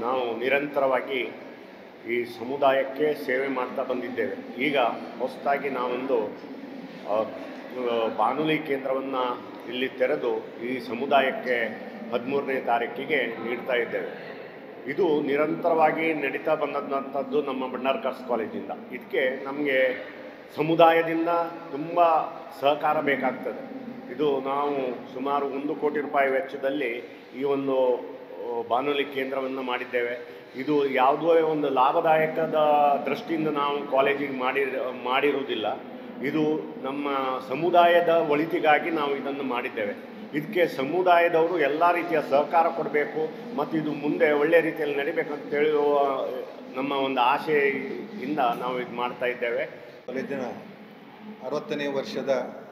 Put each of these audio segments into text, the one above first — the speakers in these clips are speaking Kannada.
ನಾವು ನಿರಂತರವಾಗಿ ಈ ಸಮುದಾಯಕ್ಕೆ ಸೇವೆ ಮಾಡ್ತಾ ಬಂದಿದ್ದೇವೆ. ಈಗ ಹೊಸದಾಗಿ ನಾವೊಂದು ಬಾನುಲಿ ಕೇಂದ್ರವನ್ನು ಇಲ್ಲಿ ತೆರೆದು ಈ ಸಮುದಾಯಕ್ಕೆ 13ನೇ ತಾರೀಕಿಗೆ ನೀಡ್ತಾ ಇದ್ದೇವೆ. ಇದು ನಿರಂತರವಾಗಿ ನಡೀತಾ ಬಂದಂಥದ್ದು ನಮ್ಮ ಭಂಡಾರಕಾರ್ಸ್ ಕಾಲೇಜಿಂದ. ಇದಕ್ಕೆ ನಮಗೆ ಸಮುದಾಯದಿಂದ ತುಂಬ ಸಹಕಾರ ಬೇಕಾಗ್ತದೆ. ಇದು ನಾವು ಸುಮಾರು 1 ಕೋಟಿ ರೂಪಾಯಿ ವೆಚ್ಚದಲ್ಲಿ ಈ ಒಂದು ಬಾನುಲಿ ಕೇಂದ್ರವನ್ನು ಮಾಡಿದ್ದೇವೆ. ಇದು ಯಾವುದೋ ಒಂದು ಲಾಭದಾಯಕದ ದೃಷ್ಟಿಯಿಂದ ನಾವು ಕಾಲೇಜಿಗೆ ಮಾಡಿರುವುದಿಲ್ಲ. ಇದು ನಮ್ಮ ಸಮುದಾಯದ ಒಳಿತಿಗಾಗಿ ನಾವು ಇದನ್ನು ಮಾಡಿದ್ದೇವೆ. ಇದಕ್ಕೆ ಸಮುದಾಯದವರು ಎಲ್ಲ ರೀತಿಯ ಸಹಕಾರ ಕೊಡಬೇಕು ಮತ್ತು ಇದು ಮುಂದೆ ಒಳ್ಳೆಯ ರೀತಿಯಲ್ಲಿ ನಡಿಬೇಕಂತ ಹೇಳುವ ನಮ್ಮ ಒಂದು ಆಶೆಯಿಂದ ನಾವು ಇದು ಮಾಡ್ತಾ ಇದ್ದೇವೆ. ಕಾಲೇಜಿನ 60ನೇ ವರ್ಷದ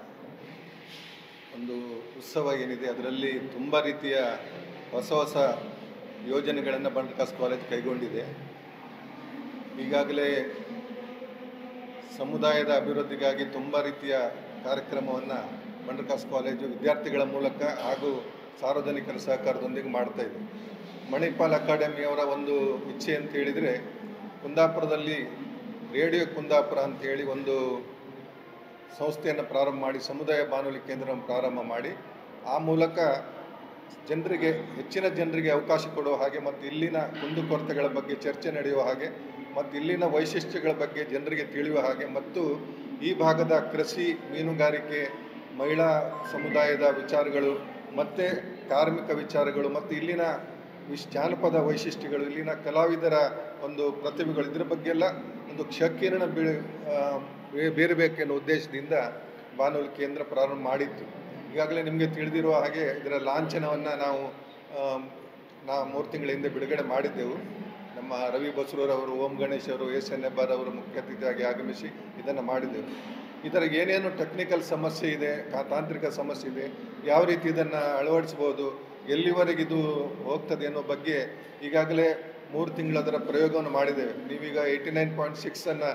ಒಂದು ಉತ್ಸವ ಏನಿದೆ, ಅದರಲ್ಲಿ ತುಂಬ ರೀತಿಯ ಹೊಸ ಹೊಸ ಯೋಜನೆಗಳನ್ನು ಭಂಡಾರಕಾರ್ಸ್ ಕಾಲೇಜ್ ಕೈಗೊಂಡಿದೆ. ಈಗಾಗಲೇ ಸಮುದಾಯದ ಅಭಿವೃದ್ಧಿಗಾಗಿ ತುಂಬ ರೀತಿಯ ಕಾರ್ಯಕ್ರಮವನ್ನು ಭಂಡಾರಕಾರ್ಸ್ ಕಾಲೇಜು ವಿದ್ಯಾರ್ಥಿಗಳ ಮೂಲಕ ಹಾಗೂ ಸಾರ್ವಜನಿಕರ ಸಹಕಾರದೊಂದಿಗೆ ಮಾಡ್ತಾಯಿದೆ. ಮಣಿಪಾಲ್ ಅಕಾಡೆಮಿಯವರ ಒಂದು ಇಚ್ಛೆ ಅಂತ ಹೇಳಿದರೆ, ಕುಂದಾಪುರದಲ್ಲಿ ರೇಡಿಯೋ ಕುಂದಾಪುರ ಅಂತೇಳಿ ಒಂದು ಸಂಸ್ಥೆಯನ್ನು ಪ್ರಾರಂಭ ಮಾಡಿ ಸಮುದಾಯ ಬಾನುಲಿ ಕೇಂದ್ರವನ್ನು ಪ್ರಾರಂಭ ಮಾಡಿ ಆ ಮೂಲಕ ಜನರಿಗೆ, ಹೆಚ್ಚಿನ ಜನರಿಗೆ ಅವಕಾಶ ಕೊಡುವ ಹಾಗೆ ಮತ್ತು ಇಲ್ಲಿನ ಕುಂದುಕೊರತೆಗಳ ಬಗ್ಗೆ ಚರ್ಚೆ ನಡೆಯುವ ಹಾಗೆ ಮತ್ತು ಇಲ್ಲಿನ ವೈಶಿಷ್ಟ್ಯಗಳ ಬಗ್ಗೆ ಜನರಿಗೆ ತಿಳಿಯುವ ಹಾಗೆ ಮತ್ತು ಈ ಭಾಗದ ಕೃಷಿ, ಮೀನುಗಾರಿಕೆ, ಮಹಿಳಾ ಸಮುದಾಯದ ವಿಚಾರಗಳು ಮತ್ತು ಕಾರ್ಮಿಕ ವಿಚಾರಗಳು ಮತ್ತು ಇಲ್ಲಿನ ಜಾನಪದ ವೈಶಿಷ್ಟ್ಯಗಳು, ಇಲ್ಲಿನ ಕಲಾವಿದರ ಒಂದು ಪ್ರತಿಭೆಗಳು, ಇದರ ಬಗ್ಗೆಲ್ಲ ಒಂದು ಕ್ಷಕಿರಣ ಬೀರಬೇಕೆನ್ನುವ ಉದ್ದೇಶದಿಂದ ಬಾನುಲಿ ಕೇಂದ್ರ ಪ್ರಾರಂಭ ಮಾಡಿತ್ತು. ಈಗಾಗಲೇ ನಿಮಗೆ ತಿಳಿದಿರುವ ಹಾಗೆ ಇದರ ಲಾಂಛನವನ್ನು ನಾವು 3 ತಿಂಗಳ ಹಿಂದೆ ಬಿಡುಗಡೆ ಮಾಡಿದ್ದೆವು. ನಮ್ಮ ರವಿ ಬಸರೂರವರು, ಓಂ ಗಣೇಶ್ ಅವರು, SN ಹೆಬ್ಬಾರ್ ಅವರು ಮುಖ್ಯ ಅತಿಥಿಯಾಗಿ ಆಗಮಿಸಿ ಇದನ್ನು ಮಾಡಿದ್ದೆವು. ಇದರ ಏನೇನು ಟೆಕ್ನಿಕಲ್ ಸಮಸ್ಯೆ ಇದೆ, ತಾಂತ್ರಿಕ ಸಮಸ್ಯೆ ಇದೆ, ಯಾವ ರೀತಿ ಇದನ್ನು ಅಳವಡಿಸ್ಬೋದು, ಎಲ್ಲಿವರೆಗಿದು ಹೋಗ್ತದೆ ಅನ್ನೋ ಬಗ್ಗೆ ಈಗಾಗಲೇ 3 ತಿಂಗಳದರ ಪ್ರಯೋಗವನ್ನು ಮಾಡಿದ್ದೇವೆ. ನೀವೀಗ 89.6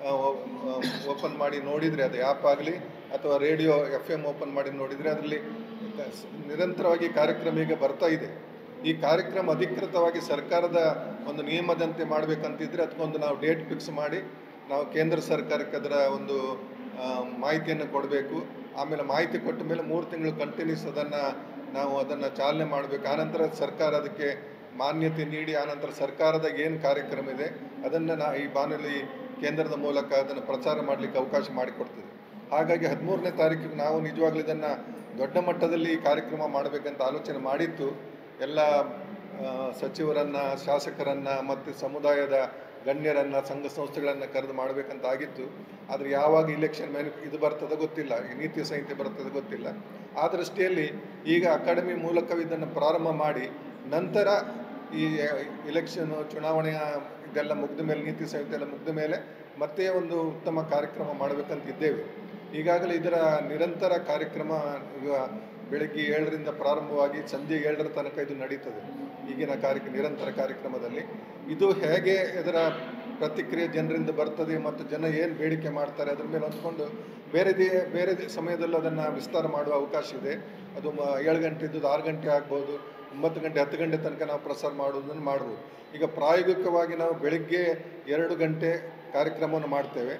ಓಪನ್ ಮಾಡಿ ನೋಡಿದರೆ, ಅದು ಆ್ಯಪ್ ಆಗಲಿ ಅಥವಾ ರೇಡಿಯೋ FM ಓಪನ್ ಮಾಡಿ ನೋಡಿದರೆ ಅದರಲ್ಲಿ ನಿರಂತರವಾಗಿ ಕಾರ್ಯಕ್ರಮ ಈಗ ಬರ್ತಾ ಇದೆ. ಈ ಕಾರ್ಯಕ್ರಮ ಅಧಿಕೃತವಾಗಿ ಸರ್ಕಾರದ ಒಂದು ನಿಯಮದಂತೆ ಮಾಡಬೇಕಂತಿದ್ರೆ ಅದಕ್ಕೊಂದು ನಾವು ಡೇಟ್ ಫಿಕ್ಸ್ ಮಾಡಿ ನಾವು ಕೇಂದ್ರ ಸರ್ಕಾರಕ್ಕೆ ಅದರ ಒಂದು ಮಾಹಿತಿಯನ್ನು ಕೊಡಬೇಕು. ಆಮೇಲೆ ಮಾಹಿತಿ ಕೊಟ್ಟ ಮೇಲೆ 3 ತಿಂಗಳು ಕಂಟಿನ್ಯೂಸ್ ಅದನ್ನು ಚಾಲನೆ ಮಾಡಬೇಕು. ಆನಂತರ ಸರ್ಕಾರ ಅದಕ್ಕೆ ಮಾನ್ಯತೆ ನೀಡಿ ಆನಂತರ ಸರ್ಕಾರದ ಏನು ಕಾರ್ಯಕ್ರಮ ಇದೆ ಅದನ್ನು ಈ ಬಾನುಲಿ ಕೇಂದ್ರದ ಮೂಲಕ ಅದನ್ನು ಪ್ರಚಾರ ಮಾಡಲಿಕ್ಕೆ ಅವಕಾಶ ಮಾಡಿಕೊಡ್ತದೆ. ಹಾಗಾಗಿ 13ನೇ ತಾರೀಕಿಗೆ ನಾವು ನಿಜವಾಗ್ಲೂ ಇದನ್ನು ದೊಡ್ಡ ಮಟ್ಟದಲ್ಲಿ ಕಾರ್ಯಕ್ರಮ ಮಾಡಬೇಕಂತ ಆಲೋಚನೆ ಮಾಡಿತ್ತು. ಎಲ್ಲ ಸಚಿವರನ್ನು, ಶಾಸಕರನ್ನು ಮತ್ತು ಸಮುದಾಯದ ಗಣ್ಯರನ್ನು, ಸಂಘ ಸಂಸ್ಥೆಗಳನ್ನು ಕರೆದು ಮಾಡಬೇಕಂತ ಆಗಿತ್ತು. ಆದರೆ ಯಾವಾಗ ಇಲೆಕ್ಷನ್ ಇದು ಬರ್ತದೆ ಗೊತ್ತಿಲ್ಲ, ಈ ನೀತಿ ಸಂಹಿತೆ ಬರ್ತದೆ ಗೊತ್ತಿಲ್ಲ. ಆ ದೃಷ್ಟಿಯಲ್ಲಿ ಈಗ ಅಕಾಡೆಮಿ ಮೂಲಕ ಇದನ್ನು ಪ್ರಾರಂಭ ಮಾಡಿ ನಂತರ ಈ ಇಲೆಕ್ಷನು, ಚುನಾವಣೆಯ ಇದೆಲ್ಲ ಮುಗಿದ ಮೇಲೆ, ನೀತಿ ಸಂಹಿತೆ ಎಲ್ಲ ಮುಗಿದ ಮೇಲೆ ಮತ್ತೆ ಒಂದು ಉತ್ತಮ ಕಾರ್ಯಕ್ರಮ ಮಾಡಬೇಕಂತಿದ್ದೇವೆ. ಈಗಾಗಲೇ ಇದರ ನಿರಂತರ ಕಾರ್ಯಕ್ರಮ ಈಗ ಬೆಳಗ್ಗೆ 7ರಿಂದ ಪ್ರಾರಂಭವಾಗಿ ಸಂಜೆ 7ರ ತನಕ ಇದು ನಡೀತದೆ. ಈಗಿನ ನಿರಂತರ ಕಾರ್ಯಕ್ರಮದಲ್ಲಿ ಇದು ಹೇಗೆ ಇದರ ಪ್ರತಿಕ್ರಿಯೆ ಜನರಿಂದ ಬರ್ತದೆ ಮತ್ತು ಜನ ಏನು ಬೇಡಿಕೆ ಮಾಡ್ತಾರೆ ಅದ್ರ ಮೇಲೆ ಹೊಂದ್ಕೊಂಡು ಬೇರೆ ಸಮಯದಲ್ಲಿ ಅದನ್ನು ವಿಸ್ತಾರ ಮಾಡುವ ಅವಕಾಶ ಇದೆ. ಅದು 7 ಗಂಟೆದ್ದು 6 ಗಂಟೆ ಆಗ್ಬೋದು, 9 ಗಂಟೆ 10 ಗಂಟೆ ತನಕ ನಾವು ಪ್ರಸಾರ ಮಾಡೋದನ್ನು ಮಾಡ್ಬೋದು. ಈಗ ಪ್ರಾಯೋಗಿಕವಾಗಿ ನಾವು ಬೆಳಗ್ಗೆ 2 ಗಂಟೆ ಕಾರ್ಯಕ್ರಮವನ್ನು ಮಾಡ್ತೇವೆ,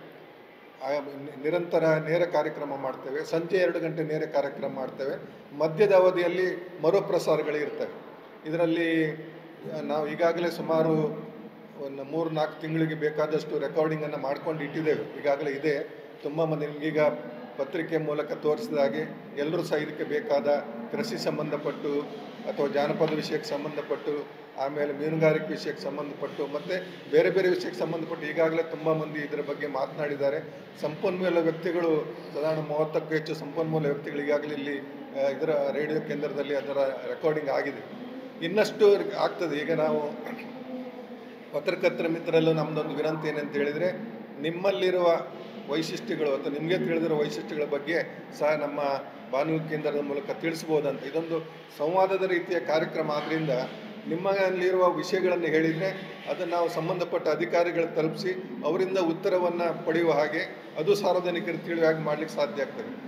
ನಿರಂತರ ನೇರ ಕಾರ್ಯಕ್ರಮ ಮಾಡ್ತೇವೆ. ಸಂಜೆ 2 ಗಂಟೆ ನೇರ ಕಾರ್ಯಕ್ರಮ ಮಾಡ್ತೇವೆ. ಮಧ್ಯದ ಅವಧಿಯಲ್ಲಿ ಮರುಪ್ರಸಾರಗಳಿರ್ತವೆ. ಇದರಲ್ಲಿ ನಾವು ಈಗಾಗಲೇ ಸುಮಾರು ಒಂದು 3-4 ತಿಂಗಳಿಗೆ ಬೇಕಾದಷ್ಟು ರೆಕಾರ್ಡಿಂಗನ್ನು ಮಾಡ್ಕೊಂಡು ಇಟ್ಟಿದ್ದೇವೆ. ಈಗಾಗಲೇ ಇದೆ. ತುಂಬ ಮಂದಿ ನಿಮಗೀಗ ಪತ್ರಿಕೆ ಮೂಲಕ ತೋರಿಸಿದ ಹಾಗೆ ಎಲ್ಲರೂ ಸಹ ಇದಕ್ಕೆ ಬೇಕಾದ ಕೃಷಿ ಸಂಬಂಧಪಟ್ಟು ಅಥವಾ ಜಾನಪದ ವಿಷಯಕ್ಕೆ ಸಂಬಂಧಪಟ್ಟು, ಆಮೇಲೆ ಮೀನುಗಾರಿಕೆ ವಿಷಯಕ್ಕೆ ಸಂಬಂಧಪಟ್ಟು ಮತ್ತು ಬೇರೆ ಬೇರೆ ವಿಷಯಕ್ಕೆ ಸಂಬಂಧಪಟ್ಟು ಈಗಾಗಲೇ ತುಂಬ ಮಂದಿ ಇದರ ಬಗ್ಗೆ ಮಾತನಾಡಿದ್ದಾರೆ. ಸಂಪನ್ಮೂಲ ವ್ಯಕ್ತಿಗಳು, ಸಾಧಾರಣ 30ಕ್ಕೂ ಹೆಚ್ಚು ಸಂಪನ್ಮೂಲ ವ್ಯಕ್ತಿಗಳು ಈಗಾಗಲೇ ಇಲ್ಲಿ ಇದರ ರೇಡಿಯೋ ಕೇಂದ್ರದಲ್ಲಿ ಅದರ ರೆಕಾರ್ಡಿಂಗ್ ಆಗಿದೆ. ಇನ್ನಷ್ಟು ಆಗ್ತದೆ. ಈಗ ನಾವು ಪತ್ರಕರ್ತರ ಮಿತ್ರರಲ್ಲೂ ನಮ್ಮದೊಂದು ವಿನಂತಿ ಏನಂತ ಹೇಳಿದರೆ, ನಿಮ್ಮಲ್ಲಿರುವ ವೈಶಿಷ್ಟ್ಯಗಳು ಅಥವಾ ನಿಮಗೆ ತಿಳಿದಿರೋ ವೈಶಿಷ್ಟ್ಯಗಳ ಬಗ್ಗೆ ಸಹ ನಮ್ಮ ಬಾನುಲಿ ಕೇಂದ್ರದ ಮೂಲಕ ತಿಳಿಸ್ಬೋದಂತ. ಇದೊಂದು ಸಂವಾದದ ರೀತಿಯ ಕಾರ್ಯಕ್ರಮ ಆದ್ದರಿಂದ ನಿಮ್ಮಲ್ಲಿರುವ ವಿಷಯಗಳನ್ನು ಹೇಳಿದರೆ ಅದನ್ನು ನಾವು ಸಂಬಂಧಪಟ್ಟ ಅಧಿಕಾರಿಗಳಿಗೆ ತಲುಪಿಸಿ ಅವರಿಂದ ಉತ್ತರವನ್ನು ಪಡೆಯುವ ಹಾಗೆ, ಅದು ಸಾರ್ವಜನಿಕರು ತಿಳಿಯುವ ಹಾಗೆ ಮಾಡಲಿಕ್ಕೆ ಸಾಧ್ಯ ಆಗ್ತದೆ.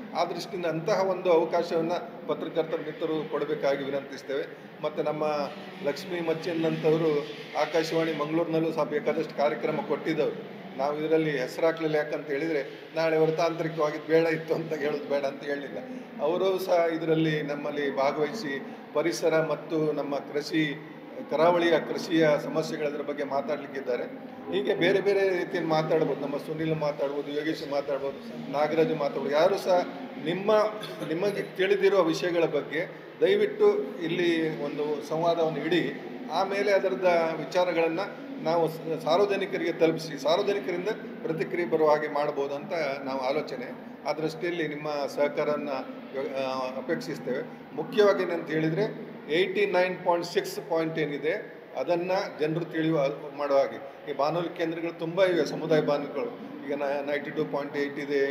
ಆ ದೃಷ್ಟಿಯಿಂದ ಅಂತಹ ಒಂದು ಅವಕಾಶವನ್ನು ಪತ್ರಕರ್ತರ ಮಿತ್ರರು ಕೊಡಬೇಕಾಗಿ ವಿನಂತಿಸ್ತೇವೆ. ಮತ್ತು ನಮ್ಮ ಲಕ್ಷ್ಮೀ ಮಚ್ಚನ್ನಂಥವರು ಆಕಾಶವಾಣಿ ಮಂಗಳೂರಿನಲ್ಲೂ ಸಹ ಬೇಕಾದಷ್ಟು ಕಾರ್ಯಕ್ರಮ ಕೊಟ್ಟಿದ್ದವರು. ನಾವು ಇದರಲ್ಲಿ ಹೆಸರಾಕ್ಲಿಲ್ಲ, ಯಾಕಂತ ಹೇಳಿದರೆ ನಾಳೆ ಅವರು ತಾಂತ್ರಿಕವಾಗಿ ಬೇಡ ಇತ್ತು ಅಂತ ಹೇಳೋದು ಬೇಡ ಅಂತ ಹೇಳಲಿಲ್ಲ. ಅವರು ಸಹ ಇದರಲ್ಲಿ ನಮ್ಮಲ್ಲಿ ಭಾಗವಹಿಸಿ ಪರಿಸರ ಮತ್ತು ನಮ್ಮ ಕರಾವಳಿಯ ಕೃಷಿಯ ಸಮಸ್ಯೆಗಳದ್ರ ಬಗ್ಗೆ ಮಾತಾಡಲಿಕ್ಕಿದ್ದಾರೆ. ಹೀಗೆ ಬೇರೆ ಬೇರೆ ರೀತಿಯಲ್ಲಿ ಮಾತಾಡ್ಬೋದು. ನಮ್ಮ ಸುನಿಲ್ ಮಾತಾಡ್ಬೋದು, ಯೋಗೇಶ್ ಮಾತಾಡ್ಬೋದು, ನಾಗರಾಜ್ ಮಾತಾಡ್ಬೋದು. ಯಾರು ಸಹ ನಿಮಗೆ ತಿಳಿದಿರುವ ವಿಷಯಗಳ ಬಗ್ಗೆ ದಯವಿಟ್ಟು ಇಲ್ಲಿ ಒಂದು ಸಂವಾದವನ್ನು ಇಡಿ. ಆಮೇಲೆ ಅದರದ ವಿಚಾರಗಳನ್ನು ನಾವು ಸಾರ್ವಜನಿಕರಿಗೆ ತಲುಪಿಸಿ ಸಾರ್ವಜನಿಕರಿಂದ ಪ್ರತಿಕ್ರಿಯೆ ಬರುವ ಹಾಗೆ ಮಾಡ್ಬೋದು ಅಂತ ನಾವು ಆಲೋಚನೆ. ಆ ದೃಷ್ಟಿಯಲ್ಲಿ ನಿಮ್ಮ ಸಹಕಾರವನ್ನು ಅಪೇಕ್ಷಿಸ್ತೇವೆ. ಮುಖ್ಯವಾಗಿ ಏನಂತ ಹೇಳಿದರೆ 89.6 ಪಾಯಿಂಟ್ ಏನಿದೆ ಅದನ್ನು ಜನರು ತಿಳಿಯುವ ಮಾಡುವ ಹಾಗೆ. ಈ ಬಾನುಲಿ ಕೇಂದ್ರಗಳು ತುಂಬ ಇವೆ, ಸಮುದಾಯ ಬಾನುಲಿಗಳು. ಈಗ 92.8 ಇದೆ,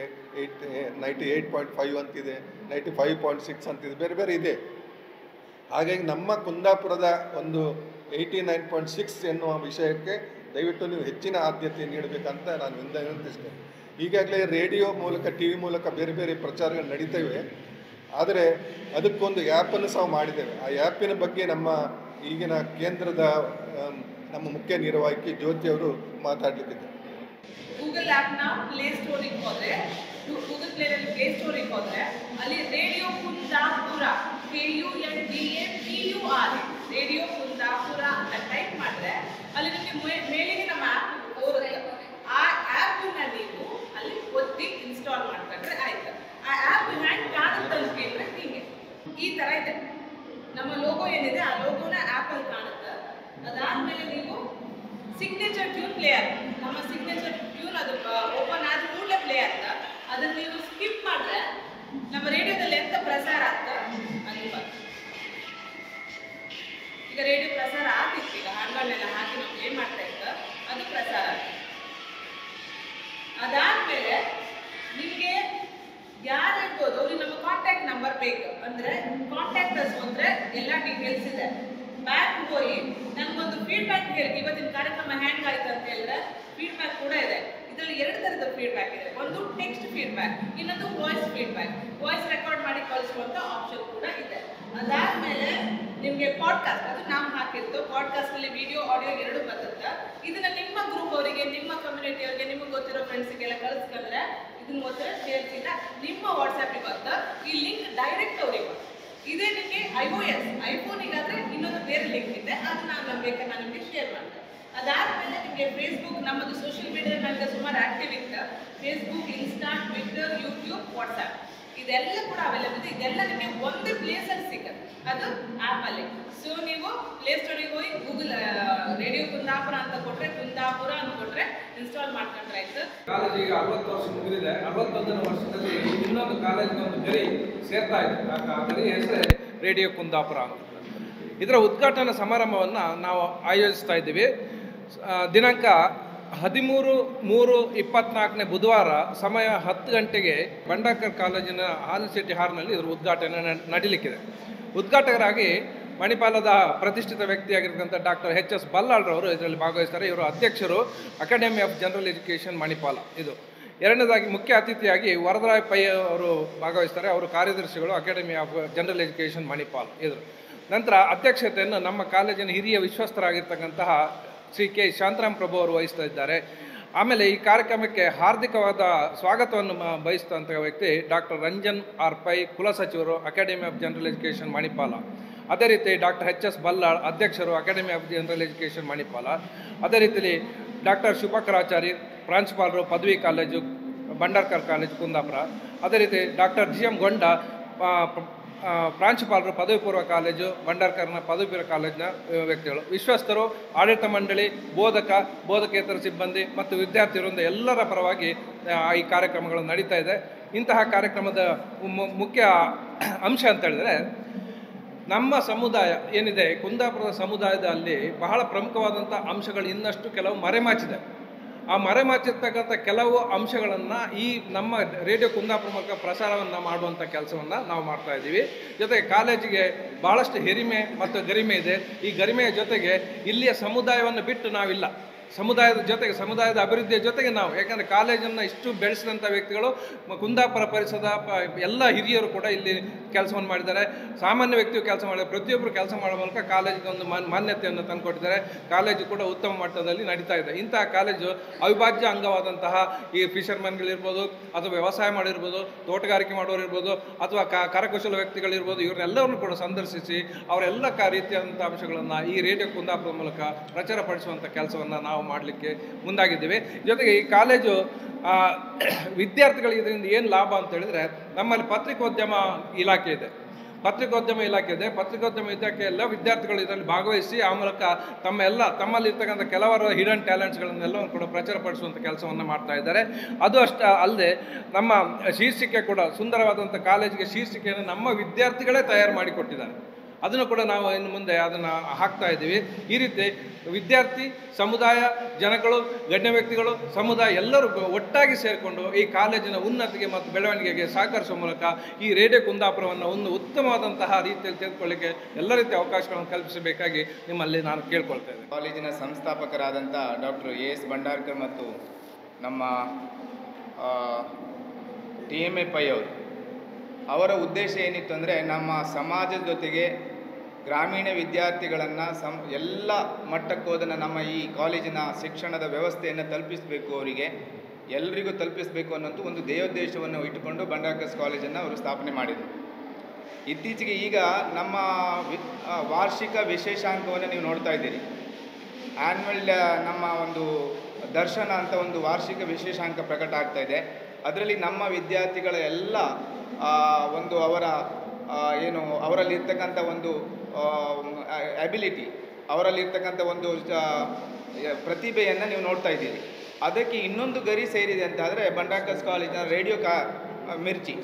98.5 ಅಂತಿದೆ, 95.6 ಅಂತಿದೆ, ಬೇರೆ ಬೇರೆ ಇದೆ. ಹಾಗಾಗಿ ನಮ್ಮ ಕುಂದಾಪುರದ ಒಂದು 89.6 ಎನ್ನುವ ವಿಷಯಕ್ಕೆ ದಯವಿಟ್ಟು ನೀವು ಹೆಚ್ಚಿನ ಆದ್ಯತೆ ನೀಡಬೇಕಂತ ನಾನು ವಿನಂತಿಸ್ತೇನೆ. ಈಗಾಗಲೇ ರೇಡಿಯೋ ಮೂಲಕ, ಟಿ ವಿ ಮೂಲಕ ಬೇರೆ ಬೇರೆ ಪ್ರಚಾರಗಳು ನಡೀತವೆ. ಆದರೆ ಅದಕ್ಕೊಂದು ಆ್ಯಪನ್ನು ಸಹ ಮಾಡಿದ್ದೇವೆ. ಆ ಆ್ಯಪಿನ ಬಗ್ಗೆ ನಮ್ಮ ಈಗಿನ ಕೇಂದ್ರದ ನಮ್ಮ ಮುಖ್ಯ ನಿರ್ವಾಹಕಿ ಜ್ಯೋತಿ ಅವರು ಮಾತಾಡಲಿಕ್ಕಿದ್ದಾರೆ. ಗೂಗಲ್ ಆ್ಯಪ್ನ ಪ್ಲೇ ಸ್ಟೋರಿಗೆ ಹೋದರೆ, ಗೂಗಲ್ ಪ್ಲೇನಲ್ಲಿ ಪ್ಲೇ ಸ್ಟೋರಿಗೆ ಹೋದರೆ ಅಲ್ಲಿ radio Kundapura KUNDAPUR radio Kundapura ಅಂತ ಟೈಪ್ ಮಾಡಿದ್ರೆ ಅಲ್ಲಿ ನಿಮಗೆ ಮೇಲಿಗೆ ನಮ್ಮ ಆ್ಯಪ್ ಬರುತ್ತೆ. ಆ ಆ್ಯಪನ್ನ ನೀವು ಅಲ್ಲಿ ಒತ್ತಿ ಇನ್ಸ್ಟಾಲ್ ಮಾಡ್ಕೊಂಡ್ರೆ ಆಯ್ತು. ಆ ಆ್ಯಪ್ ಹ್ಯಾಂಗೆ ಕಾಣುತ್ತೆ ಅಂತ ಕೇಳಿದ್ರೆ ಹೀಗೆ ಈ ಥರ ಇದೆ. ನಮ್ಮ ಲೋಗೋ ಏನಿದೆ ಆ ಲೋಗೋನ ಆ್ಯಪಲ್ಲಿ ಕಾಣುತ್ತೆ. ಅದಾದಮೇಲೆ ನೀವು ಸಿಗ್ನೇಚರ್ ಟ್ಯೂನ್ ಪ್ಲೇಯರ್, ನಮ್ಮ ಸಿಗ್ನೇಚರ್ ಟ್ಯೂನ್ ಅದು ಓಪನ್ ಆದ ಕೂಡಲೇ ಪ್ಲೇ ಆಗ್ತದೆ. ಅದನ್ನು ನೀವು ಸ್ಕಿಪ್ ಮಾಡಿದ್ರೆ ನಮ್ಮ ರೇಡಿಯೋದಲ್ಲಿ ಎಂತ ಪ್ರಸಾರ ಆಗ್ತದೆ ಅದು ಬರ್ತದೆ. ಈಗ ರೇಡಿಯೋ ಪ್ರಸಾರ ಆಗ್ತಿತ್ತು, ಈಗ ಹಾಡುಗಳನ್ನೆಲ್ಲ ಹಾಕಿ ನಾವು ಪ್ಲೇ ಮಾಡ್ತಾ ಇತ್ತು, ಅದು ಪ್ರಸಾರ ಆಗ್ತದೆ. ಅದಾದಮೇಲೆ ನಿಮಗೆ ಯಾರು ಇರ್ಬೋದು ಅವ್ರಿಗೆ ನಮ್ಮ ಕಾಂಟ್ಯಾಕ್ಟ್ ನಂಬರ್ ಬೇಕು ಅಂದರೆ ಕಾಂಟ್ಯಾಕ್ಟ್ ಅಸ್ ಅಂದರೆ ಎಲ್ಲ ಡೀಟೇಲ್ಸ್ ಇದೆ. ಬ್ಯಾಕ್ ಹೋಗಿ ನನಗೊಂದು ಫೀಡ್ಬ್ಯಾಕ್ ಹೇಳಿ, ಇವತ್ತಿನ ಕಾರ್ಯಕ್ರಮ ಹ್ಯಾಂಗ್ ಆಯ್ತು ಅಂತ ಹೇಳಿದ್ರೆ ಫೀಡ್ಬ್ಯಾಕ್ ಕೂಡ ಇದೆ. ಇದರಲ್ಲಿ 2 ಥರದ ಫೀಡ್ಬ್ಯಾಕ್ ಇದೆ. ಒಂದು ಟೆಕ್ಸ್ಟ್ ಫೀಡ್ಬ್ಯಾಕ್, ಇನ್ನೊಂದು ವಾಯ್ಸ್ ಫೀಡ್ಬ್ಯಾಕ್. ವಾಯ್ಸ್ ರೆಕಾರ್ಡ್ ಮಾಡಿ ಕಳಿಸುವಂಥ ಆಪ್ಷನ್ ಕೂಡ ಇದೆ. ಅದಾದಮೇಲೆ ನಿಮಗೆ ಪಾಡ್ಕಾಸ್ಟ್, ಅದು ನಾವು ಹಾಕಿದ್ದು ಪಾಡ್ಕಾಸ್ಟಲ್ಲಿ ವಿಡಿಯೋ ಆಡಿಯೋ 2 ಬರುತ್ತೆ. ಇದನ್ನು ನಿಮ್ಮ ಗ್ರೂಪ್ ಅವರಿಗೆ, ನಿಮ್ಮ ಕಮ್ಯುನಿಟಿ ಅವರಿಗೆ, ನಿಮಗೆ ಗೊತ್ತಿರೋ ಫ್ರೆಂಡ್ಸಿಗೆಲ್ಲ ಕಳಿಸ್ಕೊಂಡ್ರೆ ಇದನ್ನ ಓದಿದ್ರೆ ಸೇರ್ಸಿದ ನಿಮ್ಮ ವಾಟ್ಸಪ್ಪಿಗೆ ಬರುತ್ತೆ. ಈ ಲಿಂಕ್ ಡೈರೆಕ್ಟ್ ಅವ್ರಿಗೆ ಬರುತ್ತೆ. ಇದೇ ನಿಮಗೆ iOS ಐಫೋನಿಗಾದರೆ ಇನ್ನೊಂದು ಬೇರೆ ಲಿಂಕ್ ಇದೆ, ಅದನ್ನ ನಾನು ಬೇಕಾದ್ರೆ ನಾನು ನಿಮಗೆ ಶೇರ್ ಮಾಡ್ತೇನೆ. ಅದಾದಮೇಲೆ ನಿಮಗೆ ಫೇಸ್ಬುಕ್, ನಮ್ಮದು ಸೋಷಿಯಲ್ ಮೀಡಿಯಾ ನನಗೆ ಸುಮಾರು ಆ್ಯಕ್ಟಿವ್ ಇತ್ತು. Facebook, Insta, Twitter, YouTube, WhatsApp ಇದೆಲ್ಲ ಕೂಡ ಅವೈಲೇಬಲ್ ಇದೆ. ಇದೆಲ್ಲ ನಿಮಗೆ ಒಂದು ಪ್ಲೇಸಲ್ಲಿ ಸಿಗುತ್ತೆ, ಅದು ಆ್ಯಪಲ್ಲಿ. ಸೊ ನೀವು ಪ್ಲೇಸ್ಟೋರಿಗೆ ಹೋಗಿ ಗೂಗಲ್ ರೇಡಿಯೋ ಕುಂದಾಪುರ ಅಂತ ಕೊಟ್ಟರೆ, ಕುಂದಾಪುರ ಅಂತ ಕೊಟ್ಟರೆ ಇನ್ಸ್ಟಾಲ್ ಮಾಡ್ಕೊಂಡ್ರೆ ಆಯ್ತು. ಕಾಲೇಜಿಗೆ 60 ವರ್ಷ ಮುಗಿದಿದೆ. 61ನೇ ವರ್ಷದಲ್ಲಿ ಇನ್ನೊಂದು ಕಾಲೇಜಿಗೆ ಒಂದು ಗರಿ ಸೇರ್ತಾ ಇದೆ. ಆ ಗರಿ ಹೆಸರೇ ರೇಡಿಯೋ ಕುಂದಾಪುರ ಅಂತ. ಇದರ ಉದ್ಘಾಟನಾ ಸಮಾರಂಭವನ್ನು ನಾವು ಆಯೋಜಿಸ್ತಾ ಇದ್ದೀವಿ. ದಿನಾಂಕ 13/3/24 ಬುಧವಾರ ಸಮಯ 10 ಗಂಟೆಗೆ ಬಂಡಾರ್ಕರ್ ಕಾಲೇಜಿನ ಆಲಿಸಿಟಿ ಹಾಲ್ನಲ್ಲಿ ಇದರ ಉದ್ಘಾಟನೆ ನಡೀಲಿಕ್ಕಿದೆ. ಉದ್ಘಾಟಕರಾಗಿ ಮಣಿಪಾಲದ ಪ್ರತಿಷ್ಠಿತ ವ್ಯಕ್ತಿಯಾಗಿರ್ತಕ್ಕಂಥ ಡಾಕ್ಟರ್ HS ಬಲ್ಲಾಳ್ರವರು ಇದರಲ್ಲಿ ಭಾಗವಹಿಸ್ತಾರೆ. ಇವರು ಅಧ್ಯಕ್ಷರು Academy of General Education Manipal. ಇದು ಎರಡನೇದಾಗಿ ಮುಖ್ಯ ಅತಿಥಿಯಾಗಿ ವರದರಾಯ್ ಪೈ ಅವರು ಭಾಗವಹಿಸ್ತಾರೆ. ಅವರು ಕಾರ್ಯದರ್ಶಿಗಳು Academy of General Education Manipal. ಇದ್ರ ನಂತರ ಅಧ್ಯಕ್ಷತೆಯನ್ನು ನಮ್ಮ ಕಾಲೇಜಿನ ಹಿರಿಯ ವಿಶ್ವಸ್ತರಾಗಿರ್ತಕ್ಕಂತಹ ಶ್ರೀ ಕೆ ಶಾಂತರಾಮ್ ಪ್ರಭು ಅವರು ವಹಿಸ್ತಾ ಇದ್ದಾರೆ. ಆಮೇಲೆ ಈ ಕಾರ್ಯಕ್ರಮಕ್ಕೆ ಹಾರ್ದಿಕವಾದ ಸ್ವಾಗತವನ್ನು ಬಯಸಿದಂಥ ವ್ಯಕ್ತಿ ಡಾಕ್ಟರ್ ರಂಜನ್ ಆರ್ ಪೈ, ಕುಲಸಚಿವರು Academy of General Education Manipal. ಅದೇ ರೀತಿ ಡಾಕ್ಟರ್ HS ಬಲ್ಲಾಳ್, ಅಧ್ಯಕ್ಷರು Academy of General Education Manipal. ಅದೇ ರೀತಿಯಲ್ಲಿ ಡಾಕ್ಟರ್ ಶುಭಕರಾಚಾರಿ, ಪ್ರಾಂಶುಪಾಲರು ಪದವಿ ಕಾಲೇಜು ಬಂಡಾರ್ಕರ್ ಕಾಲೇಜು ಕುಂದಾಪುರ. ಅದೇ ರೀತಿ ಡಾಕ್ಟರ್ GM ಗೊಂಡ, ಪ್ರಾಂಶುಪಾಲರು ಪದವಿ ಪೂರ್ವ ಕಾಲೇಜು ಬಂಡಾರ್ಕರ್ನ ಪದವಿ ಪೂರ್ವ ಕಾಲೇಜಿನ ವ್ಯಕ್ತಿಗಳು. ವಿಶ್ವಸ್ತರು, ಆಡಳಿತ ಮಂಡಳಿ, ಬೋಧಕೇತರ ಸಿಬ್ಬಂದಿ ಮತ್ತು ವಿದ್ಯಾರ್ಥಿವೃಂದ ಎಲ್ಲರ ಪರವಾಗಿ ಈ ಕಾರ್ಯಕ್ರಮಗಳು ನಡೀತಾ ಇದೆ. ಇಂತಹ ಕಾರ್ಯಕ್ರಮದ ಮುಖ್ಯ ಅಂಶ ಅಂತ ಹೇಳಿದ್ರೆ, ನಮ್ಮ ಸಮುದಾಯ ಏನಿದೆ ಕುಂದಾಪುರದ ಸಮುದಾಯದಲ್ಲಿ ಬಹಳ ಪ್ರಮುಖವಾದಂಥ ಅಂಶಗಳು ಇನ್ನಷ್ಟು ಕೆಲವು ಮರೆಮಾಚಿದೆ. ಆ ಮರೆಮಾಚಿರ್ತಕ್ಕಂಥ ಕೆಲವು ಅಂಶಗಳನ್ನು ಈ ನಮ್ಮ ರೇಡಿಯೋ ಕುಂದಾಪುರ ಮೂಲಕ ಪ್ರಸಾರವನ್ನು ಮಾಡುವಂಥ ಕೆಲಸವನ್ನು ನಾವು ಮಾಡ್ತಾ ಇದ್ದೀವಿ. ಜೊತೆಗೆ ಕಾಲೇಜಿಗೆ ಭಾಳಷ್ಟು ಹಿರಿಮೆ ಮತ್ತು ಗರಿಮೆ ಇದೆ. ಈ ಗರಿಮೆಯ ಜೊತೆಗೆ ಇಲ್ಲಿಯ ಸಮುದಾಯವನ್ನು ಬಿಟ್ಟು ನಾವಿಲ್ಲ. ಸಮುದಾಯದ ಜೊತೆಗೆ, ಸಮುದಾಯದ ಅಭಿವೃದ್ಧಿಯ ಜೊತೆಗೆ ನಾವು, ಯಾಕಂದರೆ ಕಾಲೇಜನ್ನು ಇಷ್ಟು ಬೆಳೆಸಿದಂಥ ವ್ಯಕ್ತಿಗಳು ಕುಂದಾಪುರ ಪರಿಸರದ ಎಲ್ಲ ಹಿರಿಯರು ಕೂಡ ಇಲ್ಲಿ ಕೆಲಸವನ್ನು ಮಾಡಿದ್ದಾರೆ. ಸಾಮಾನ್ಯ ವ್ಯಕ್ತಿಯು ಕೆಲಸ ಮಾಡಿದ್ದಾರೆ. ಪ್ರತಿಯೊಬ್ಬರು ಕೆಲಸ ಮಾಡೋ ಮೂಲಕ ಕಾಲೇಜಿಗೆ ಒಂದು ಮಾನ್ಯತೆಯನ್ನು ತಂದುಕೊಟ್ಟಿದ್ದಾರೆ. ಕಾಲೇಜು ಕೂಡ ಉತ್ತಮ ಮಟ್ಟದಲ್ಲಿ ನಡೀತಾ ಇದೆ. ಇಂತಹ ಕಾಲೇಜು ಅವಿಭಾಜ್ಯ ಅಂಗವಾದಂತಹ ಈ ಫಿಷರ್ಮನ್ಗಳಿರ್ಬೋದು, ಅಥವಾ ವ್ಯವಸಾಯ ಮಾಡಿರ್ಬೋದು, ತೋಟಗಾರಿಕೆ ಮಾಡೋರು ಇರ್ಬೋದು, ಅಥವಾ ಕರಕುಶಲ ವ್ಯಕ್ತಿಗಳಿರ್ಬೋದು, ಇವ್ರನ್ನೆಲ್ಲರನ್ನು ಕೂಡ ಸಂದರ್ಶಿಸಿ ಅವರೆಲ್ಲ ರೀತಿಯಾದಂಥ ಅಂಶಗಳನ್ನು ಈ ರೇಡಿಯೋ ಕುಂದಾಪುರದ ಮೂಲಕ ಪ್ರಚಾರಪಡಿಸುವಂಥ ಕೆಲಸವನ್ನು ನಾವು ಮಾಡಲಿಕ್ಕೆ ಮುಂದಾಗಿದ್ದೀವಿ. ಜೊತೆಗೆ ಈ ಕಾಲೇಜು ವಿದ್ಯಾರ್ಥಿಗಳಿಗೆ ಇದರಿಂದ ಏನು ಲಾಭ ಅಂತ ಹೇಳಿದರೆ, ನಮ್ಮಲ್ಲಿ ಪತ್ರಿಕೋದ್ಯಮ ಇಲಾಖೆ ಇದೆ. ಪತ್ರಿಕೋದ್ಯಮ ಇಲಾಖೆ ಎಲ್ಲ ವಿದ್ಯಾರ್ಥಿಗಳು ಇದರಲ್ಲಿ ಭಾಗವಹಿಸಿ ಆ ಮೂಲಕ ತಮ್ಮಲ್ಲಿರ್ತಕ್ಕಂಥ ಕೆಲವರು ಹಿಡನ್ ಟ್ಯಾಲೆಂಟ್ಸ್ಗಳನ್ನೆಲ್ಲವನ್ನು ಕೂಡ ಪ್ರಚಾರಪಡಿಸುವಂಥ ಕೆಲಸವನ್ನು ಮಾಡ್ತಾ ಇದ್ದಾರೆ. ಅದು ಅಷ್ಟೇ ಅಲ್ಲದೆ ನಮ್ಮ ಶೀರ್ಷಿಕೆ ಕೂಡ ಸುಂದರವಾದಂಥ ಕಾಲೇಜಿಗೆ ಶೀರ್ಷಿಕೆಯನ್ನು ನಮ್ಮ ವಿದ್ಯಾರ್ಥಿಗಳೇ ತಯಾರು ಮಾಡಿಕೊಟ್ಟಿದ್ದಾರೆ. ಅದನ್ನು ಕೂಡ ನಾವು ಇನ್ನು ಮುಂದೆ ಅದನ್ನು ಹಾಕ್ತಾ ಇದ್ದೀವಿ. ಈ ರೀತಿ ವಿದ್ಯಾರ್ಥಿ, ಸಮುದಾಯ, ಜನಗಳು, ಗಣ್ಯ ವ್ಯಕ್ತಿಗಳು, ಸಮುದಾಯ ಎಲ್ಲರೂ ಒಟ್ಟಾಗಿ ಸೇರಿಕೊಂಡು ಈ ಕಾಲೇಜಿನ ಉನ್ನತಿಗೆ ಮತ್ತು ಬೆಳವಣಿಗೆಗೆ ಸಹಕರಿಸುವ ಮೂಲಕ ಈ ರೇಡಿಯೋ ಕುಂದಾಪುರವನ್ನು ಒಂದು ಉತ್ತಮವಾದಂತಹ ರೀತಿಯಲ್ಲಿ ತೆಗೆದುಕೊಳ್ಳಿಕ್ಕೆ ಎಲ್ಲ ರೀತಿಯ ಅವಕಾಶಗಳನ್ನು ಕಲ್ಪಿಸಬೇಕಾಗಿ ನಿಮ್ಮಲ್ಲಿ ನಾನು ಕೇಳ್ಕೊಳ್ತೇನೆ. ಕಾಲೇಜಿನ ಸಂಸ್ಥಾಪಕರಾದಂಥ ಡಾಕ್ಟರ್ ಎಸ್ ಭಂಡಾರ್ಕರ್ ಮತ್ತು ನಮ್ಮ TMA ಪೈ ಅವರ ಉದ್ದೇಶ ಏನಿತ್ತು ಅಂದರೆ, ನಮ್ಮ ಸಮಾಜದ ಜೊತೆಗೆ ಗ್ರಾಮೀಣ ವಿದ್ಯಾರ್ಥಿಗಳನ್ನು ಎಲ್ಲ ಮಟ್ಟಕ್ಕೋದನ್ನು ನಮ್ಮ ಈ ಕಾಲೇಜಿನ ಶಿಕ್ಷಣದ ವ್ಯವಸ್ಥೆಯನ್ನು ತಲುಪಿಸಬೇಕು, ಅವರಿಗೆ ಎಲ್ಲರಿಗೂ ತಲುಪಿಸಬೇಕು ಅನ್ನೋಂಥ ಒಂದು ಧ್ಯೇಯೋದ್ದೇಶವನ್ನು ಇಟ್ಟುಕೊಂಡು ಭಂಡಾರ್ಕರ್ಸ್ ಕಾಲೇಜನ್ನು ಅವರು ಸ್ಥಾಪನೆ ಮಾಡಿದರು. ಇತ್ತೀಚೆಗೆ ಈಗ ನಮ್ಮ ವಾರ್ಷಿಕ ವಿಶೇಷಾಂಕವನ್ನು ನೀವು ನೋಡ್ತಾ ಇದ್ದೀರಿ. ಆ್ಯನ್ಯುವಲ್ ನಮ್ಮ ಒಂದು ದರ್ಶನ ಅಂತ ಒಂದು ವಾರ್ಷಿಕ ವಿಶೇಷಾಂಕ ಪ್ರಕಟ ಆಗ್ತಾ ಇದೆ. ಅದರಲ್ಲಿ ನಮ್ಮ ವಿದ್ಯಾರ್ಥಿಗಳ ಎಲ್ಲ ಒಂದು ಅವರಲ್ಲಿರ್ತಕ್ಕಂಥ ಒಂದು ಅಬಿಲಿಟಿ, ಅವರಲ್ಲಿರ್ತಕ್ಕಂಥ ಒಂದು ಪ್ರತಿಭೆಯನ್ನು ನೀವು ನೋಡ್ತಾ ಇದ್ದೀರಿ. ಅದಕ್ಕೆ ಇನ್ನೊಂದು ಗರಿ ಸೇರಿದೆ ಅಂತಾದರೆ ಭಂಡಾರ್ಕರ್ಸ್ ಕಾಲೇಜಿನ ರೇಡಿಯೋ ಮಿರ್ಚಿ.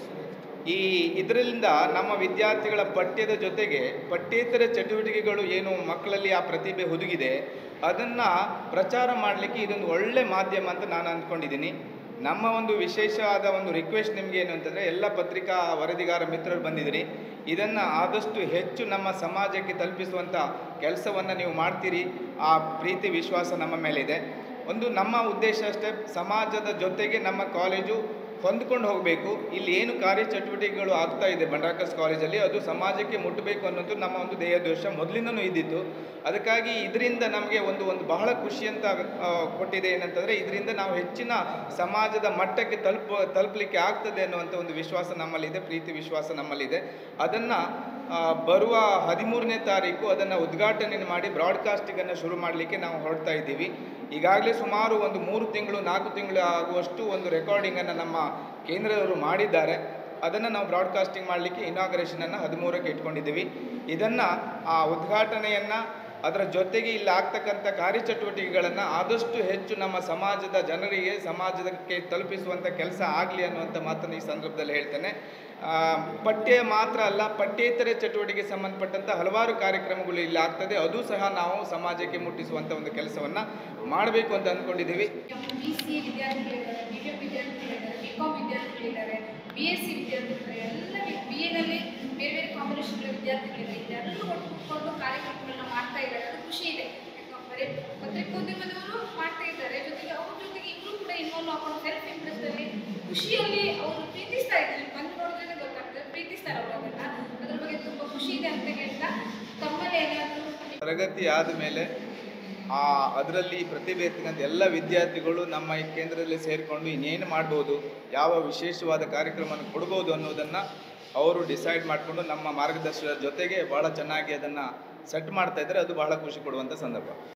ಇದರಿಂದ ನಮ್ಮ ವಿದ್ಯಾರ್ಥಿಗಳ ಪಠ್ಯದ ಜೊತೆಗೆ ಪಠ್ಯೇತರ ಚಟುವಟಿಕೆಗಳು ಏನು ಮಕ್ಕಳಲ್ಲಿ ಆ ಪ್ರತಿಭೆ ಹುದುಗಿದೆ ಅದನ್ನು ಪ್ರಚಾರ ಮಾಡಲಿಕ್ಕೆ ಇದೊಂದು ಒಳ್ಳೆ ಮಾಧ್ಯಮ ಅಂತ ನಾನು ಅಂದ್ಕೊಂಡಿದ್ದೀನಿ. ನಮ್ಮ ಒಂದು ವಿಶೇಷವಾದ ಒಂದು ರಿಕ್ವೆಸ್ಟ್ ನಿಮಗೆ ಏನು ಅಂತಂದರೆ, ಎಲ್ಲ ಪತ್ರಿಕಾ ವರದಿಗಾರ ಮಿತ್ರರು ಬಂದಿದ್ದೀರಿ, ಇದನ್ನು ಆದಷ್ಟು ಹೆಚ್ಚು ನಮ್ಮ ಸಮಾಜಕ್ಕೆ ತಲುಪಿಸುವಂಥ ಕೆಲಸವನ್ನು ನೀವು ಮಾಡ್ತೀರಿ. ಆ ಪ್ರೀತಿ ವಿಶ್ವಾಸ ನಮ್ಮ ಮೇಲಿದೆ. ನಮ್ಮ ಉದ್ದೇಶ ಅಷ್ಟೇ, ಸಮಾಜದ ಜೊತೆಗೆ ನಮ್ಮ ಕಾಲೇಜು ಹೊಂದ್ಕೊಂಡು ಹೋಗಬೇಕು. ಇಲ್ಲಿ ಏನು ಕಾರ್ಯಚಟುವಟಿಕೆಗಳು ಆಗ್ತಾ ಇದೆ ಭಂಡಾರ್ಕರ್ಸ್ ಕಾಲೇಜಲ್ಲಿ, ಅದು ಸಮಾಜಕ್ಕೆ ಮುಟ್ಟಬೇಕು ಅನ್ನೋದು ನಮ್ಮ ಒಂದು ಧ್ಯೇಯೋದ್ದೇಶ ಮೊದಲಿಂದನೂ ಇದ್ದಿತ್ತು. ಅದಕ್ಕಾಗಿ ಇದರಿಂದ ನಮಗೆ ಒಂದು ಬಹಳ ಖುಷಿ ಅಂತ ಕೊಟ್ಟಿದೆ. ಏನಂತಂದರೆ, ಇದರಿಂದ ನಾವು ಹೆಚ್ಚಿನ ಸಮಾಜದ ಮಟ್ಟಕ್ಕೆ ತಲುಪಲಿಕ್ಕೆ ಆಗ್ತದೆ ಅನ್ನುವಂಥ ಒಂದು ವಿಶ್ವಾಸ ನಮ್ಮಲ್ಲಿದೆ, ಪ್ರೀತಿ ವಿಶ್ವಾಸ ನಮ್ಮಲ್ಲಿದೆ. ಅದನ್ನು ಬರುವ 13ನೇ ತಾರೀಕು ಅದನ್ನು ಉದ್ಘಾಟನೆ ಮಾಡಿ ಬ್ರಾಡ್ಕಾಸ್ಟಿಂಗನ್ನು ಶುರು ಮಾಡಲಿಕ್ಕೆ ನಾವು ಹೊರಡ್ತಾ ಇದ್ದೀವಿ. ಈಗಾಗಲೇ ಸುಮಾರು ಒಂದು 3 ತಿಂಗಳು 4 ತಿಂಗಳು ಆಗುವಷ್ಟು ಒಂದು ರೆಕಾರ್ಡಿಂಗನ್ನು ನಮ್ಮ ಕೇಂದ್ರದವರು ಮಾಡಿದ್ದಾರೆ. ಅದನ್ನು ನಾವು ಬ್ರಾಡ್ಕಾಸ್ಟಿಂಗ್ ಮಾಡಲಿಕ್ಕೆ ಇನಾಗ್ರೇಷನನ್ನು 13ಕ್ಕೆ ಇಟ್ಕೊಂಡಿದ್ದೀವಿ. ಇದನ್ನು ಆ ಉದ್ಘಾಟನೆಯನ್ನು ಅದರ ಜೊತೆಗೆ ಇಲ್ಲಿ ಆಗ್ತಕ್ಕಂಥ ಕಾರ್ಯಚಟುವಟಿಕೆಗಳನ್ನು ಆದಷ್ಟು ಹೆಚ್ಚು ನಮ್ಮ ಸಮಾಜದ ಜನರಿಗೆ, ಸಮಾಜಕ್ಕೆ ತಲುಪಿಸುವಂಥ ಕೆಲಸ ಆಗಲಿ ಅನ್ನುವಂಥ ಮಾತನ್ನು ಈ ಸಂದರ್ಭದಲ್ಲಿ ಹೇಳ್ತೇನೆ. ಪಠ್ಯ ಮಾತ್ರ ಅಲ್ಲ, ಪಠ್ಯೇತರ ಚಟುವಟಿಕೆಗೆ ಸಂಬಂಧಪಟ್ಟಂಥ ಹಲವಾರು ಕಾರ್ಯಕ್ರಮಗಳು ಇಲ್ಲಿ ಆಗ್ತದೆ. ಅದು ಸಹ ನಾವು ಸಮಾಜಕ್ಕೆ ಮುಟ್ಟಿಸುವಂಥ ಒಂದು ಕೆಲಸವನ್ನು ಮಾಡಬೇಕು ಅಂತ ಅಂದ್ಕೊಂಡಿದ್ದೀವಿ. BCA ವಿದ್ಯಾರ್ಥಿಗಳಿದ್ದಾರೆ, BTech ವಿದ್ಯಾರ್ಥಿಗಳಿದ್ದಾರೆ, BCom ವಿದ್ಯಾರ್ಥಿಗಳಿದ್ದಾರೆ, BSc ವಿದ್ಯಾರ್ಥಿಗಳಿದ್ದಾರೆ, ಎಲ್ಲ BA-ನಲ್ಲಿ ಬೇರೆ ಬೇರೆ ಕಾಂಬಿನೇಷನ್ಗಳ ವಿದ್ಯಾರ್ಥಿಗಳಿದ್ದಾರೆ. ಎಲ್ಲರೂ ಒಟ್ಟುಕೊಂಡು ಕಾರ್ಯಕ್ರಮಗಳನ್ನ ಮಾಡ್ತಾ ಇದ್ದಾರೆ. ಅದು ಖುಷಿ ಇದೆ. ಬರೀ ಪತ್ರಿಕೋದ್ಯಮದವರು ಮಾಡ್ತಾ ಇದ್ದಾರೆ, ಜೊತೆಗೆ ಅವ್ರ ಜೊತೆಗೆ ಇಬ್ಬರು ಕೂಡ ಇನ್ವಾಲ್ವ್ ಹಾಕೊಂಡು ಸೆಲ್ಫ್ ಇಂಟ್ರೆಸ್ಟಲ್ಲಿ ಖುಷಿಯಲ್ಲಿ ಅವರು ಪ್ರೀತಿಸ್ತಾ ಇದ್ದಾರೆ. ಬಂದು ನೋಡಿದ್ರೆ ಗೊತ್ತಾಗ್ತದೆ, ಪ್ರೀತಿಸ್ತಾರೆ ಅವರು. ಅದ್ರ ಬಗ್ಗೆ ತುಂಬ ಖುಷಿ ಇದೆ ಅಂತ ಹೇಳ್ತಾ, ತಮ್ಮಲ್ಲಿ ಏನಾದರೂ ತರಗತಿ ಆದಮೇಲೆ ಅದರಲ್ಲಿ ಪ್ರತಿಭೆ ಇರ್ತಕ್ಕಂಥ ಎಲ್ಲ ವಿದ್ಯಾರ್ಥಿಗಳು ನಮ್ಮ ಈ ಕೇಂದ್ರದಲ್ಲಿ ಸೇರಿಕೊಂಡು ಇನ್ನೇನು ಮಾಡ್ಬೋದು, ಯಾವ ವಿಶೇಷವಾದ ಕಾರ್ಯಕ್ರಮವನ್ನು ಕೊಡ್ಬೋದು ಅನ್ನೋದನ್ನು ಅವರು ಡಿಸೈಡ್ ಮಾಡಿಕೊಂಡು ನಮ್ಮ ಮಾರ್ಗದರ್ಶಕರ ಜೊತೆಗೆ ಭಾಳ ಚೆನ್ನಾಗಿ ಅದನ್ನು ಸೆಟ್ ಮಾಡ್ತಾ ಇದ್ದಾರೆ. ಅದು ಬಹಳ ಖುಷಿ ಕೊಡುವಂಥ ಸಂದರ್ಭ.